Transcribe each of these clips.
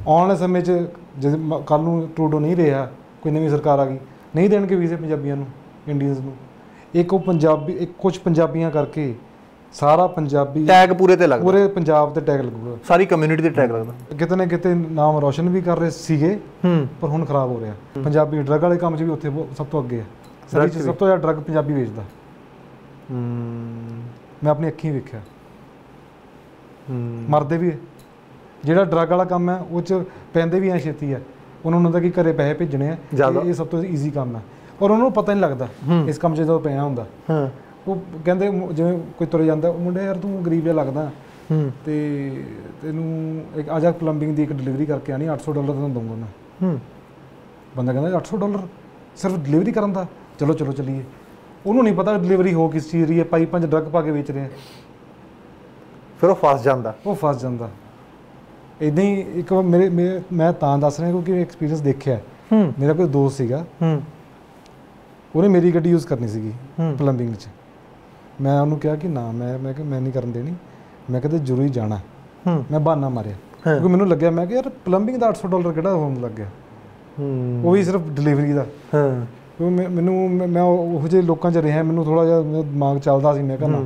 ਆਉਣ ਵਾਲੇ ਸਮੇਂ 'ਚ ਜਦ ਕੱਲ੍ਹ ਨੂੰ ਟਰੂਡੋ ਨਹੀਂ ਰਿਹਾ, ਕੋਈ ਨਵੀਂ ਸਰਕਾਰ ਆ ਗਈ, ਨਹੀਂ ਦੇਣਗੇ ਵੀਜ਼ੇ ਪੰਜਾਬੀਆਂ ਨੂੰ, ਇੰਡੀਅਨਸ ਨੂੰ। ਇੱਕ ਉਹ ਪੰਜਾਬੀ, ਇੱਕ ਕੁਛ ਪੰਜਾਬੀਆਂ ਕਰਕੇ ਸਾਰਾ ਪੰਜਾਬੀ ਟੈਗ ਪੂਰੇ ਤੇ ਲੱਗਦਾ, ਪੂਰੇ ਪੰਜਾਬ ਤੇ ਟੈਗ ਲੱਗੂਗਾ, ਸਾਰੀ ਕਮਿਊਨਿਟੀ ਤੇ ਟੈਗ ਲੱਗਦਾ। ਕਿਤੇ ਨਾ ਕਿਤੇ ਨਾਮ ਰੋਸ਼ਨ ਵੀ ਕਰ ਰਹੇ ਸੀਗੇ, ਪਰ ਹੁਣ ਖਰਾਬ ਹੋ ਰਿਹਾ। ਪੰਜਾਬੀ ਡਰੱਗ ਵਾਲੇ ਕੰਮ 'ਚ ਵੀ ਉੱਥੇ ਸਭ ਤੋਂ ਅੱਗੇ ਹੈ, ਸਭ ਤੋਂ ਜ਼ਿਆਦਾ ਡਰੱਗ ਪੰਜਾਬੀ ਵੇਚਦਾ। ਮੈਂ ਆਪਣੀ ਅੱਖੀਂ ਵੇਖਿਆ, ਮਰਦੇ ਵੀ। ਜਿਹੜਾ ਡਰੱਗ ਵਾਲਾ ਕੰਮ ਹੈ ਉਹ 'ਚ ਪੈਂਦੇ ਵੀ ਐ ਛੇਤੀ ਹੈ, ਉਹਨਾਂ ਨੂੰ ਹੁੰਦਾ ਕਿ ਘਰੇ ਪੈਸੇ ਭੇਜਣੇ ਆ, ਇਹ ਸਭ ਤੋਂ ਈਜ਼ੀ ਕੰਮ ਹੈ, ਔਰ ਉਹਨਾਂ ਨੂੰ ਪਤਾ ਨਹੀਂ ਲੱਗਦਾ ਇਸ ਕੰਮ 'ਚ ਜਦੋਂ ਪਿਆ ਹੁੰਦਾ। ਉਹ ਕਹਿੰਦੇ ਜਿਵੇਂ ਕੋਈ ਤੁਰ ਜਾਂਦਾ, ਮੁੰਡੇ ਯਾਰ ਤੂੰ ਗਰੀਬ ਜਿਹਾ ਲੱਗਦਾ ਤੇ ਤੈਨੂੰ ਇੱਕ ਆ ਜਾ ਪਲੰਬਿੰਗ ਦੀ ਇੱਕ ਡਿਲੀਵਰੀ ਕਰਕੇ ਆਣੀ, $800 ਤੈਨੂੰ ਦਊਂਗਾ ਮੈਂ। ਬੰਦਾ ਕਹਿੰਦਾ $800 ਸਿਰਫ ਡਿਲੀਵਰੀ ਕਰਨ ਦਾ, ਚਲੋ ਚਲੋ ਚੱਲੀਏ। ਉਹਨੂੰ ਨਹੀਂ ਪਤਾ ਡਿਲੀਵਰੀ ਹੋ ਕਿਸ ਚੀਜ਼ ਰਹੀ ਹੈ, ਪਾਈਪਾਂ 'ਚ ਡਰੱਗ ਪਾ ਕੇ ਵੇਚ ਰਹੇ ਆ, ਫਿਰ ਉਹ ਫਸ ਜਾਂਦਾ। ਇੱਦਾਂ ਹੀ ਇੱਕ ਵਾਰ ਮੈਂ ਤਾਂ ਦੱਸ ਰਿਹਾ ਕਿਉਂਕਿ ਐਕਸਪੀਰੀਅੰਸ ਦੇਖਿਆ। ਮੇਰਾ ਕੋਈ ਦੋਸਤ ਸੀਗਾ, ਉਹਨੇ ਮੇਰੀ ਗੱਡੀ ਯੂਜ਼ ਕਰਨੀ ਸੀਗੀ ਪਲੰਬਿੰਗ 'ਚ। ਮੈਂ ਉਹਨੂੰ ਕਿਹਾ ਕਿ ਨਾ ਮੈਂ ਨਹੀਂ ਕਰਨ ਦੇਣੀ, ਮੈਂ ਕਹਿੰਦੇ ਜ਼ਰੂਰੀ ਜਾਣਾ। ਮੈਂ ਬਹਾਨਾ ਮਾਰਿਆ ਕਿਉਂਕਿ ਮੈਨੂੰ ਲੱਗਿਆ, ਮੈਂ ਕਿ ਯਾਰ ਪਲੰਬਿੰਗ ਦਾ $800 ਕਿਹੜਾ ਹੋਣ ਲੱਗ ਗਿਆ, ਉਹ ਵੀ ਸਿਰਫ ਡਿਲੀਵਰੀ ਦਾ। ਮੈਂ ਉਹੋ ਜਿਹੇ ਲੋਕਾਂ 'ਚ ਰਿਹਾ, ਮੈਨੂੰ ਥੋੜ੍ਹਾ ਜਿਹਾ ਦਿਮਾਗ ਚੱਲਦਾ ਸੀ। ਮੈਂ ਕਹਿੰਦਾ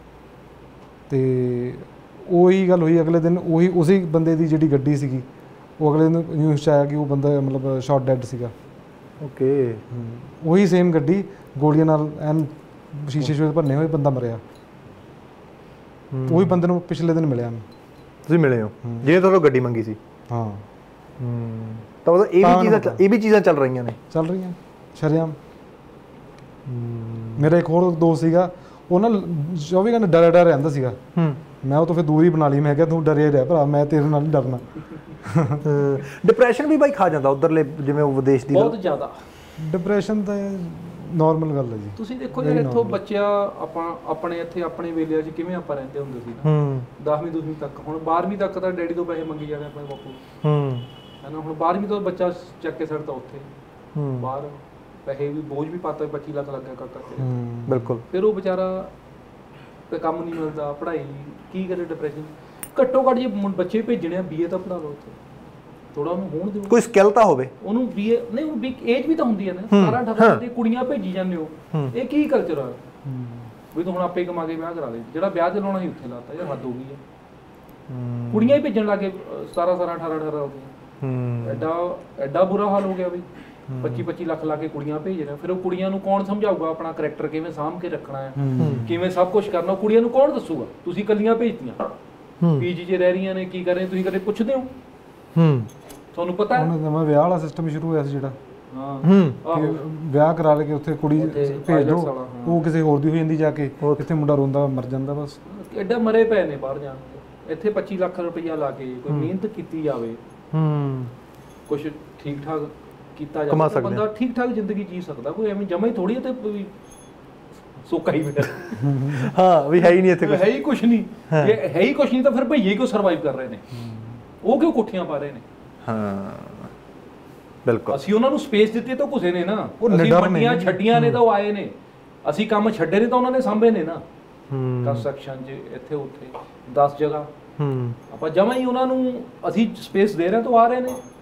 ਤੇ ਉਹੀ ਗੱਲ ਹੋਈ ਅਗਲੇ ਦਿਨ, ਉਸੇ ਬੰਦੇ ਦੀ ਜਿਹੜੀ ਗੱਡੀ ਸੀਗੀ, ਉਹ ਅਗਲੇ ਦਿਨ ਨਿਊਜ਼ 'ਚ ਆਇਆ ਕਿ ਉਹ ਬੰਦਾ ਮਤਲਬ ਸ਼ਾਟ ਡੈਡ ਸੀਗਾ। ਓਕੇ, ਉਹੀ ਸੇਮ ਗੱਡੀ ਗੋਲੀਆਂ ਨਾਲ ਐਨ ਸ਼ੀਸ਼ੇ ਭੰਨੇ ਹੋਏ, ਬੰਦਾ ਮਰਿਆ। ਉਹੀ ਬੰਦੇ ਨੂੰ ਪਿਛਲੇ ਦਿਨ ਮਿਲਿਆ। ਤੁਸੀਂ ਮਿਲੇ ਹੋ ਜਿਹਨੇ ਤੁਹਾਨੂੰ ਗੱਡੀ ਮੰਗੀ ਸੀ? ਹਾਂ। ਤਾਂ ਮਤਲਬ ਇਹ ਵੀ ਚੀਜ਼ਾਂ ਚੱਲ ਰਹੀਆਂ ਸ਼ਰੇਆਮ। ਮੇਰਾ ਇੱਕ ਹੋਰ ਦੋਸਤ ਸੀਗਾ, ਉਹ ਨਾ 24 ਘੰਟੇ ਡਰਿਆ ਰਹਿੰਦਾ ਸੀਗਾ। ਮੈਂ ਉਹ ਤੋਂ ਫਿਰ ਦੂਰ ਹੀ ਬਣਾ ਲਈ, ਮੈਂ ਕਿਹਾ ਤੂੰ ਡਰਿਆ ਰਿਹਾ ਭਰਾ, ਮੈਂ ਤੇਰੇ ਨਾਲ ਨਹੀਂ ਡਰਨਾ। ਡਿਪਰੈਸ਼ਨ ਵੀ ਬਾਈ ਖਾ ਜਾਂਦਾ ਉੱਧਰਲੇ, ਜਿਵੇਂ ਉਹ ਵਿਦੇਸ਼ ਦੀ ਬਹੁਤ ਜ਼ਿਆਦਾ ਡਿਪਰੈਸ਼ਨ ਤਾਂ ਨਾਰਮਲ ਗੱਲ ਹੈ ਜੀ। ਤੁਸੀਂ ਦੇਖੋ ਯਾਰ, ਇੱਥੋਂ ਬੱਚਿਆ ਆਪਣੇ ਇੱਥੇ ਆਪਣੇ ਵੇਲਿਆਂ 'ਚ ਕਿਵੇਂ ਆਪਾਂ ਰਹਿੰਦੇ ਹੁੰਦੇ ਸੀ ਨਾ, 10ਵੀਂ 12ਵੀਂ ਤੱਕ। ਹੁਣ 12ਵੀਂ ਤੱਕ ਤਾਂ ਡੈਡੀ ਤੋਂ ਪੈਸੇ ਮੰਗੀ ਜਾਣੇ ਆਪਣੇ ਬਾਪੂ, ਹੈ ਨਾ। ਹੁਣ 12ਵੀਂ ਤੋਂ ਬੱਚਾ ਚੱਕ ਕੇ ਸੜਦਾ ਉੱਥੇ ਬਾਹਰ, ਪੈਸੇ ਵੀ ਬੋਝ ਵੀ ਪਾਤਾ, 25 ਲੱਖ ਲੱਗ ਗਿਆ ਕਾਕਾ ਤੇਰੇ। ਬਿਲਕੁਲ। ਫਿਰ ਉਹ ਵਿਚਾਰਾ ਕੰਮ ਨਹੀਂ ਮਿਲਦਾ, ਪੜ੍ਹਾਈ ਕੀ ਕਰੇ, ਡਿਪਰੈਸ਼ਨ। ਘੱਟੋ ਘੱਟ ਜੇ ਬੱਚੇ ਭੇਜਣੇ ਆ, BA ਤਾਂ ਪੜ੍ਹਾ ਲਓ ਉੱਥੇ, ਥੋੜਾ ਉਹਨੂੰ ਹੋਣ ਦਿਓ, ਕੋਈ ਸਕਿੱਲ ਤਾਂ ਹੋਵੇ ਉਹਨੂੰ। BA ਨਹੀਂ, ਉਹ ਏਜ ਵੀ ਤਾਂ ਹੁੰਦੀ ਹੈ ਨਾ, 17-18 ਦੀ ਕੁੜੀਆਂ ਭੇਜੀ ਜਾਂਦੇ ਹੋ। ਇਹ ਕੀ ਕਲਚਰ ਆ ਵੀ ਤੂੰ ਹੁਣ ਆਪੇ ਕਮਾ ਕੇ ਵਿਆਹ ਕਰਾ ਦੇ? ਜਿਹੜਾ ਵਿਆਹ ਤੇ ਲਾਉਣਾ ਸੀ ਉੱਥੇ ਲਾਤਾ, ਯਾਰ ਹੱਦ ਹੋ ਗਈ ਹੈ। ਕੁੜੀਆਂ ਹੀ ਭੇਜਣ ਲੱਗੇ 17-18 ਹੋ ਗਈਆਂ। ਐਡਾ ਬੁਰਾ ਹਾਲ ਹੋ ਗਿਆ ਵੀ 25-25 ਲੱਖ ਲਾ ਕੇ ਕੁੜੀਆਂ ਭੇਜ ਰਹੇ। ਫਿਰ ਉਹ ਕੁੜੀਆਂ ਨੂੰ ਕੌਣ ਸਮਝਾਊਗਾ ਆਪਣਾ ਕਰੈਕਟਰ ਕਿਵੇਂ ਸਾਂਭ ਕੇ ਰੱਖਣਾ ਹੈ, ਕਿਵੇਂ ਸਭ ਕੁਝ ਕਰਨਾ? ਕੁੜੀਆਂ ਨੂੰ ਕੌਣ ਦੱਸੂਗਾ? ਤੁਸੀਂ ਇਕੱਲੀਆਂ ਭੇਜਤੀਆਂ, PG 'ਚ ਰਹਿ ਰਹੀਆਂ ਨੇ, ਕੀ ਕਰ ਰਹੇ ਤੁਸੀਂ ਕਦੇ ਪੁੱਛਦੇ ਹੋ? ਤੁਹਾਨੂੰ ਪਤਾ ਹੈ ਨਵਾਂ ਵਿਆਹ ਵਾਲਾ ਸਿਸਟਮ ਸ਼ੁਰੂ ਹੋਇਆ ਸੀ ਜਿਹੜਾ, ਵਿਆਹ ਕਰਾ ਲੈ ਕੇ ਉੱਥੇ ਕੁੜੀ ਭੇਜ ਦੋ, ਉਹ ਕਿਸੇ ਹੋਰ ਦੀ ਹੋ ਜਾਂਦੀ, ਜਾ ਕੇ ਇੱਥੇ ਮੁੰਡਾ ਰੋਂਦਾ ਮਰ ਜਾਂਦਾ। ਬਸ ਐਡਾ ਮਰੇ ਪਏ ਨੇ ਬਾਹਰ ਜਾਣ ਦੇ। ਇੱਥੇ 25 ਲੱਖ ਰੁਪਈਆ ਲਾ ਕੇ ਕੋਈ ਮਿਹਨਤ ਕੀਤੀ ਜਾਵੇ, ਕੁਛ ਠੀਕ ਠਾਕ ਕੀਤਾ ਜਾਵੇ, ਬੰਦਾ ਠੀਕ ਠਾਕ ਜ਼ਿੰਦਗੀ ਜੀ ਸਕਦਾ। ਕੋਈ ਐਵੇਂ ਜਮਾ ਹੀ ਥੋੜੀ ਤੇ ਸੋਕਾ ਹੀ ਫਿਰ ਵੀ ਹੈ ਹੀ ਨਹੀਂ ਇੱਥੇ, ਹੈ ਹੀ ਕੁਛ ਨਹੀਂ। ਜੇ ਹੈ ਹੀ ਕੁਛ ਨਹੀਂ ਤਾਂ ਫਿਰ ਭਈਏ ਕਿਉਂ ਸਰਵਾਈਵ ਕਰ ਰਹੇ ਨੇ? ਉਹ ਕਿਉਂ ਕੋਠੀਆਂ ਪਾ ਰਹੇ ਨੇ? ਬਿਲਕੁਲ। ਅਸੀਂ ਉਹਨਾਂ ਨੂੰ ਸਪੇਸ ਦਿੱਤੀ ਤਾਂ ਘੁਸੇ ਨੇ ਨਾ, ਅਸੀਂ ਮੰਡੀਆਂ ਛੱਡੀਆਂ ਨੇ ਤਾਂ ਉਹ ਆਏ ਨੇ, ਅਸੀਂ ਕੰਮ ਛੱਡੇ ਨੇ ਤਾਂ ਉਹਨਾਂ ਨੇ ਸਾਂਭੇ ਨੇ ਨਾ। ਕੰਸਟਰਕਸ਼ਨ 'ਚ ਇੱਥੇ ਉੱਥੇ 10 ਜਗ੍ਹਾ ਆਪਾਂ ਜਮਾਂ ਹੀ ਉਹਨਾਂ ਨੂੰ ਅਸੀਂ ਸਪੇਸ ਦੇ ਰਹੇ ਤਾਂ ਉਹ ਆ ਰਹੇ ਨੇ।